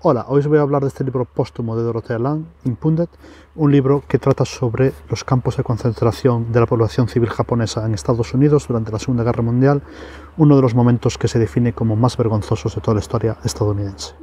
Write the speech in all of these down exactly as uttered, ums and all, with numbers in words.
Hola, hoy os voy a hablar de este libro póstumo de Dorothea Lange, Impounded, un libro que trata sobre los campos de concentración de la población civil japonesa en Estados Unidos durante la Segunda Guerra Mundial, uno de los momentos que se define como más vergonzosos de toda la historia estadounidense.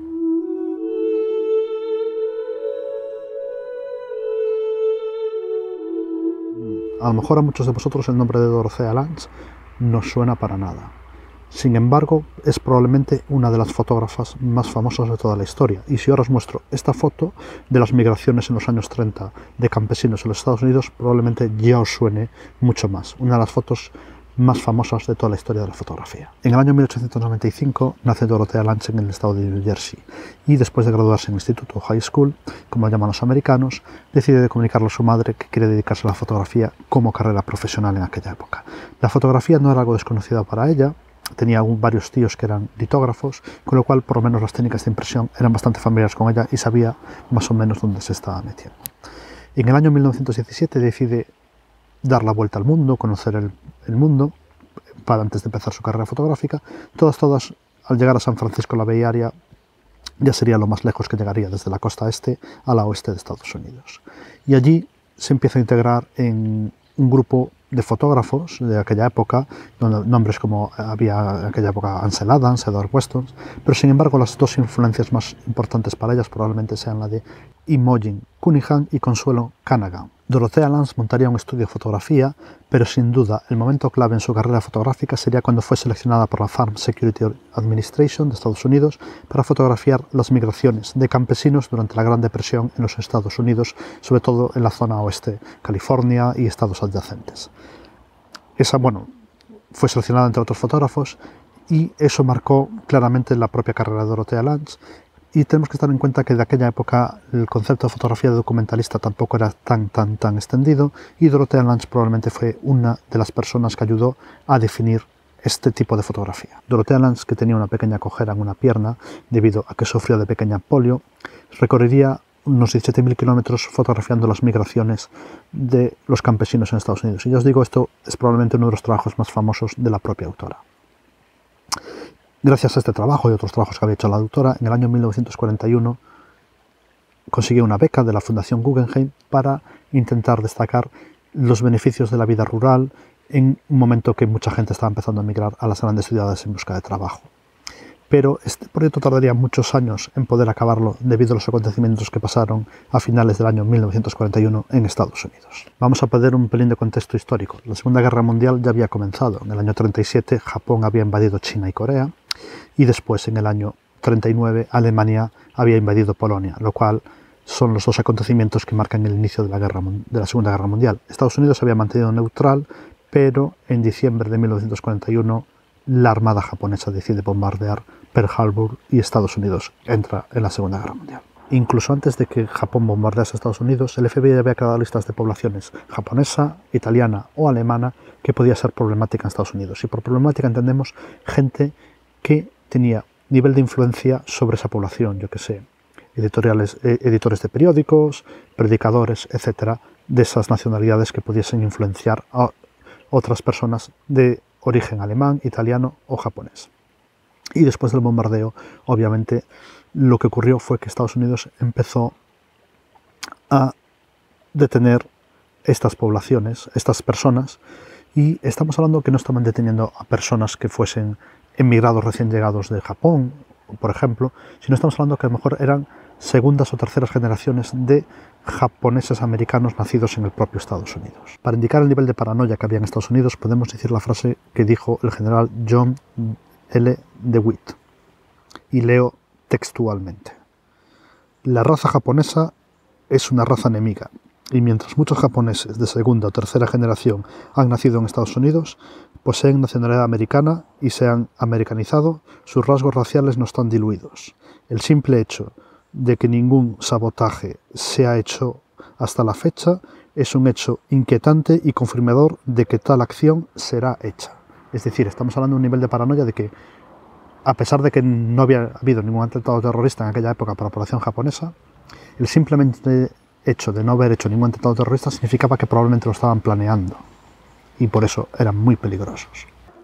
A lo mejor a muchos de vosotros el nombre de Dorothea Lange no suena para nada. Sin embargo, es probablemente una de las fotógrafas más famosas de toda la historia. Y si ahora os muestro esta foto de las migraciones en los años treinta de campesinos en los Estados Unidos, probablemente ya os suene mucho más. Una de las fotos más famosas de toda la historia de la fotografía. En el año mil ochocientos noventa y cinco nace Dorothea Lange en el estado de New Jersey y después de graduarse en el instituto High School, como lo llaman los americanos, decide comunicarle a su madre que quiere dedicarse a la fotografía como carrera profesional en aquella época. La fotografía no era algo desconocido para ella. Tenía varios tíos que eran litógrafos, con lo cual por lo menos las técnicas de impresión eran bastante familiares con ella y sabía más o menos dónde se estaba metiendo. En el año mil novecientos diecisiete decide dar la vuelta al mundo, conocer el, el mundo, para antes de empezar su carrera fotográfica. Todas, todas, al llegar a San Francisco, la Bay Area, ya sería lo más lejos que llegaría desde la costa este a la oeste de Estados Unidos. Y allí se empieza a integrar en un grupo de fotógrafos de aquella época, donde nombres como había en aquella época Ansel Adams, Edward Weston, pero sin embargo las dos influencias más importantes para ellas probablemente sean la de Imogen Cunningham y Consuelo Canagan. Dorothea Lange montaría un estudio de fotografía, pero sin duda el momento clave en su carrera fotográfica sería cuando fue seleccionada por la Farm Security Administration de Estados Unidos para fotografiar las migraciones de campesinos durante la Gran Depresión en los Estados Unidos, sobre todo en la zona oeste, California y estados adyacentes. Esa, bueno, fue seleccionada entre otros fotógrafos y eso marcó claramente la propia carrera de Dorothea Lange. Y tenemos que estar en cuenta que de aquella época el concepto de fotografía de documentalista tampoco era tan, tan, tan extendido y Dorothea Lange probablemente fue una de las personas que ayudó a definir este tipo de fotografía. Dorothea Lange, que tenía una pequeña cojera en una pierna debido a que sufrió de pequeña polio, recorrería unos diecisiete mil kilómetros fotografiando las migraciones de los campesinos en Estados Unidos. Y ya os digo, esto es probablemente uno de los trabajos más famosos de la propia autora. Gracias a este trabajo y otros trabajos que había hecho la autora, en el año mil novecientos cuarenta y uno consiguió una beca de la Fundación Guggenheim para intentar destacar los beneficios de la vida rural en un momento que mucha gente estaba empezando a emigrar a las grandes ciudades en busca de trabajo. Pero este proyecto tardaría muchos años en poder acabarlo debido a los acontecimientos que pasaron a finales del año mil novecientos cuarenta y uno en Estados Unidos. Vamos a poner un pelín de contexto histórico. La Segunda Guerra Mundial ya había comenzado. En el año treinta y siete Japón había invadido China y Corea y después en el año treinta y nueve Alemania había invadido Polonia, lo cual son los dos acontecimientos que marcan el inicio de la, guerra, de la Segunda Guerra Mundial. Estados Unidos se había mantenido neutral, pero en diciembre de mil novecientos cuarenta y uno la Armada japonesa decide bombardear Pearl Harbor y Estados Unidos entra en la Segunda Guerra Mundial. Incluso antes de que Japón bombardease a Estados Unidos, el F B I había creado listas de poblaciones japonesa, italiana o alemana que podía ser problemática en Estados Unidos. Y por problemática entendemos gente que tenía nivel de influencia sobre esa población, yo que sé, editoriales, eh, editores de periódicos, predicadores, etcétera, de esas nacionalidades que pudiesen influenciar a otras personas de origen alemán, italiano o japonés. Y después del bombardeo, obviamente, lo que ocurrió fue que Estados Unidos empezó a detener estas poblaciones, estas personas, y estamos hablando que no estaban deteniendo a personas que fuesen emigrados recién llegados de Japón, por ejemplo, sino estamos hablando que a lo mejor eran segundas o terceras generaciones de japoneses americanos nacidos en el propio Estados Unidos. Para indicar el nivel de paranoia que había en Estados Unidos, podemos decir la frase que dijo el general John L. DeWitt, y leo textualmente: la raza japonesa es una raza enemiga, y mientras muchos japoneses de segunda o tercera generación han nacido en Estados Unidos, poseen nacionalidad americana y se han americanizado, sus rasgos raciales no están diluidos. El simple hecho de que ningún sabotaje se ha hecho hasta la fecha es un hecho inquietante y confirmador de que tal acción será hecha. Es decir, estamos hablando de un nivel de paranoia de que, a pesar de que no había habido ningún atentado terrorista en aquella época para la población japonesa, el simplemente hecho de no haber hecho ningún atentado terrorista significaba que probablemente lo estaban planeando y por eso eran muy peligrosos.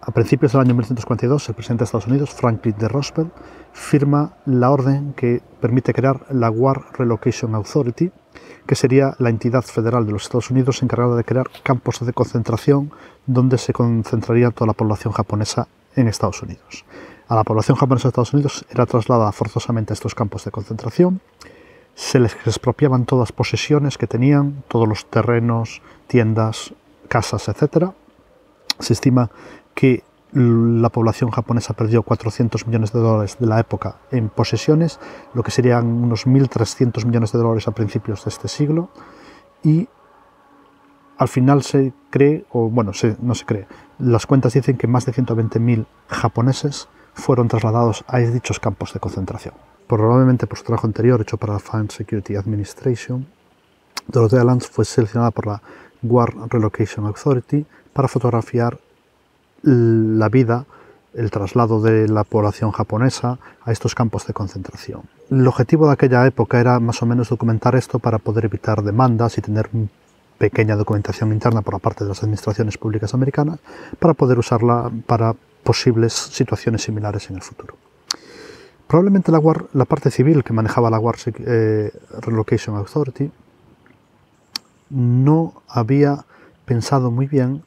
A principios del año mil novecientos cuarenta y dos, el presidente de Estados Unidos, Franklin D. Roosevelt, firma la orden que permite crear la War Relocation Authority, que sería la entidad federal de los Estados Unidos encargada de crear campos de concentración donde se concentraría toda la población japonesa en Estados Unidos. A la población japonesa de Estados Unidos era trasladada forzosamente a estos campos de concentración, se les expropiaban todas las posesiones que tenían, todos los terrenos, tiendas, casas, etcétera. Se estima que la población japonesa perdió cuatrocientos millones de dólares de la época en posesiones, lo que serían unos mil trescientos millones de dólares a principios de este siglo, y al final se cree, o bueno, se, no se cree, las cuentas dicen que más de ciento veinte mil japoneses fueron trasladados a dichos campos de concentración. Probablemente por su trabajo anterior hecho para la Fund Security Administration, Dorothea Lange fue seleccionada por la War Relocation Authority para fotografiar la vida, el traslado de la población japonesa a estos campos de concentración. El objetivo de aquella época era más o menos documentar esto para poder evitar demandas y tener una pequeña documentación interna por la parte de las administraciones públicas americanas para poder usarla para posibles situaciones similares en el futuro. Probablemente la, War, la parte civil que manejaba la War eh, Relocation Authority no había pensado muy bien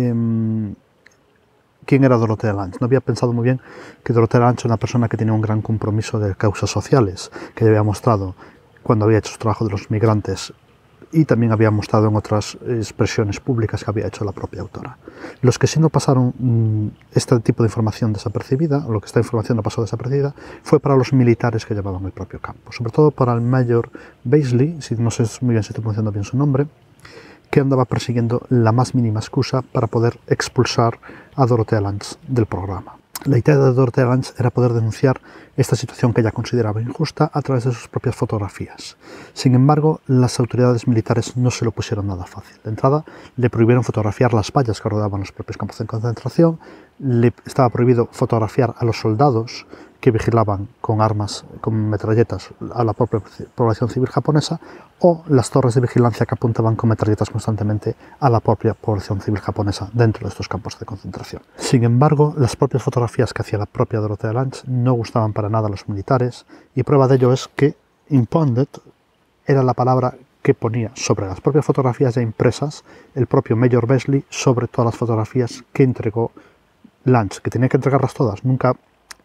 en quién era Dorothea Lange. No había pensado muy bien que Dorothea Lange era una persona que tenía un gran compromiso de causas sociales, que había mostrado cuando había hecho su trabajo de los migrantes y también había mostrado en otras expresiones públicas que había hecho la propia autora. Los que sí no pasaron mmm, este tipo de información desapercibida, o lo que esta información no pasó desapercibida, fue para los militares que llevaban el propio campo, sobre todo para el mayor Beasley, si no sé muy bien si estoy pronunciando bien su nombre, que andaba persiguiendo la más mínima excusa para poder expulsar a Dorothea Lange del programa. La idea de Dorothea Lange era poder denunciar esta situación que ella consideraba injusta a través de sus propias fotografías. Sin embargo, las autoridades militares no se lo pusieron nada fácil. De entrada, le prohibieron fotografiar las vallas que rodeaban los propios campos de concentración, le estaba prohibido fotografiar a los soldados que vigilaban con armas, con metralletas a la propia población civil japonesa, o las torres de vigilancia que apuntaban con metralletas constantemente a la propia población civil japonesa dentro de estos campos de concentración. Sin embargo, las propias fotografías que hacía la propia Dorothea Lange no gustaban para nada a los militares, y prueba de ello es que impounded era la palabra que ponía sobre las propias fotografías ya impresas el propio Mayor Beasley sobre todas las fotografías que entregó Lange, que tenía que entregarlas todas. Nunca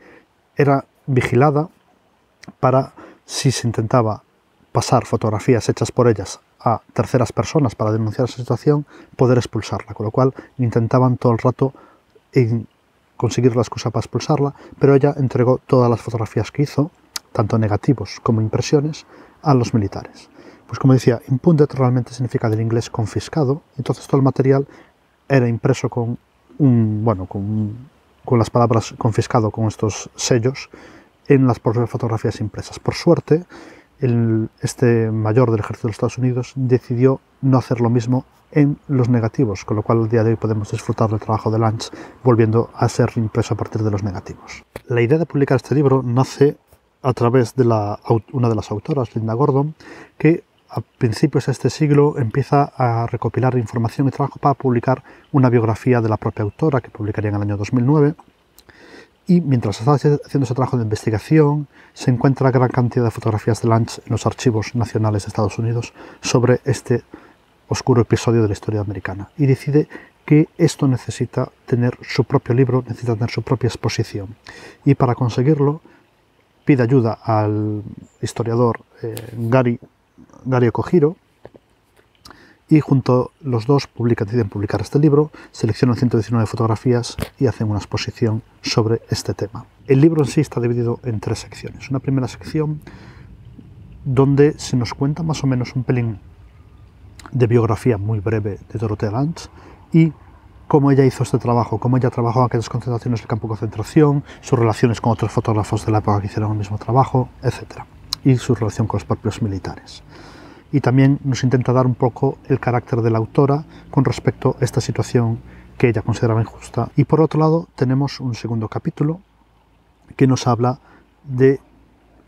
era vigilada para, si se intentaba pasar fotografías hechas por ellas a terceras personas para denunciar esa situación, poder expulsarla, con lo cual intentaban todo el rato en conseguir la excusa para expulsarla, pero ella entregó todas las fotografías que hizo, tanto negativos como impresiones, a los militares. Pues como decía, impounded realmente significa del inglés confiscado, entonces todo el material era impreso con un, bueno, con un con las palabras confiscado, con estos sellos, en las propias fotografías impresas. Por suerte, el, este mayor del ejército de los Estados Unidos decidió no hacer lo mismo en los negativos, con lo cual al día de hoy podemos disfrutar del trabajo de Lange volviendo a ser impreso a partir de los negativos. La idea de publicar este libro nace a través de la, una de las autoras, Linda Gordon, que a principios de este siglo empieza a recopilar información y trabajo para publicar una biografía de la propia autora que publicaría en el año dos mil nueve, y mientras estaba haciendo ese trabajo de investigación se encuentra gran cantidad de fotografías de Lange en los archivos nacionales de Estados Unidos sobre este oscuro episodio de la historia americana, y decide que esto necesita tener su propio libro, necesita tener su propia exposición, y para conseguirlo pide ayuda al historiador eh, Gary Gary Okojiro, y junto los dos publican, deciden publicar este libro, seleccionan ciento diecinueve fotografías y hacen una exposición sobre este tema. El libro en sí está dividido en tres secciones. Una primera sección donde se nos cuenta más o menos un pelín de biografía muy breve de Dorothea Lange y cómo ella hizo este trabajo, cómo ella trabajó en aquellas concentraciones del campo de concentración, sus relaciones con otros fotógrafos de la época que hicieron el mismo trabajo, etcétera, y su relación con los propios militares. Y también nos intenta dar un poco el carácter de la autora con respecto a esta situación que ella consideraba injusta. Y por otro lado tenemos un segundo capítulo que nos habla de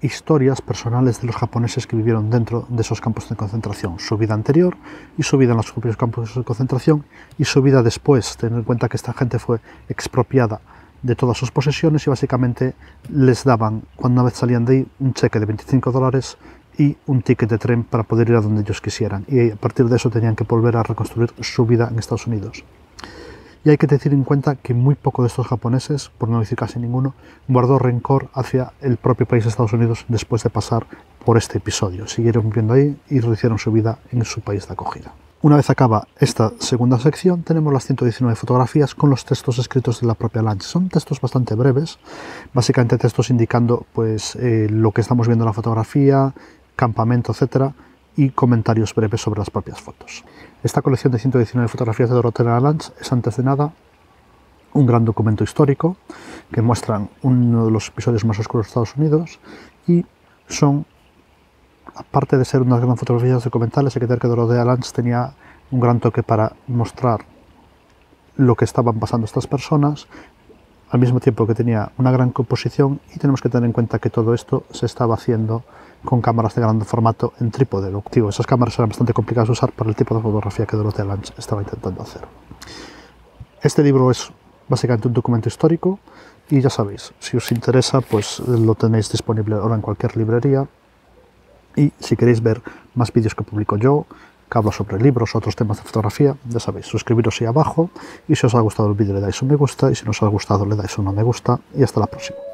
historias personales de los japoneses que vivieron dentro de esos campos de concentración, su vida anterior y su vida en los propios campos de concentración y su vida después, teniendo en cuenta que esta gente fue expropiada de todas sus posesiones y básicamente les daban, cuando una vez salían de ahí, un cheque de veinticinco dólares y un ticket de tren para poder ir a donde ellos quisieran, y a partir de eso tenían que volver a reconstruir su vida en Estados Unidos. Y hay que tener en cuenta que muy poco de estos japoneses, por no decir casi ninguno, guardó rencor hacia el propio país de Estados Unidos después de pasar por este episodio. Siguieron viviendo ahí y rehicieron su vida en su país de acogida. Una vez acaba esta segunda sección, tenemos las ciento diecinueve fotografías con los textos escritos de la propia Lange. Son textos bastante breves, básicamente textos indicando pues, eh, lo que estamos viendo en la fotografía, campamento, etcétera, y comentarios breves sobre las propias fotos. Esta colección de ciento diecinueve fotografías de Dorothea Lange es, antes de nada, un gran documento histórico que muestran uno de los episodios más oscuros de Estados Unidos, y son, aparte de ser unas grandes fotografías documentales, hay que tener que Dorothea Lange tenía un gran toque para mostrar lo que estaban pasando estas personas, al mismo tiempo que tenía una gran composición, y tenemos que tener en cuenta que todo esto se estaba haciendo con cámaras de gran formato en trípode. Lo activo. Esas cámaras eran bastante complicadas de usar para el tipo de fotografía que Dorothea Lange estaba intentando hacer. Este libro es básicamente un documento histórico y ya sabéis, si os interesa, pues lo tenéis disponible ahora en cualquier librería, y si queréis ver más vídeos que publico yo, que hablo sobre libros o otros temas de fotografía, ya sabéis, suscribiros ahí abajo, y si os ha gustado el vídeo le dais un me gusta, y si no os ha gustado le dais un no me gusta, y hasta la próxima.